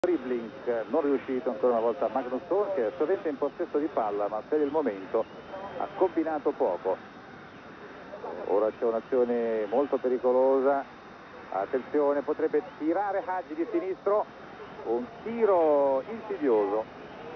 Dribbling non riuscito ancora una volta Magnusson, che è sovente in possesso di palla ma per il momento ha combinato poco. Ora c'è un'azione molto pericolosa, attenzione, potrebbe tirare Hagi di sinistro, un tiro insidioso.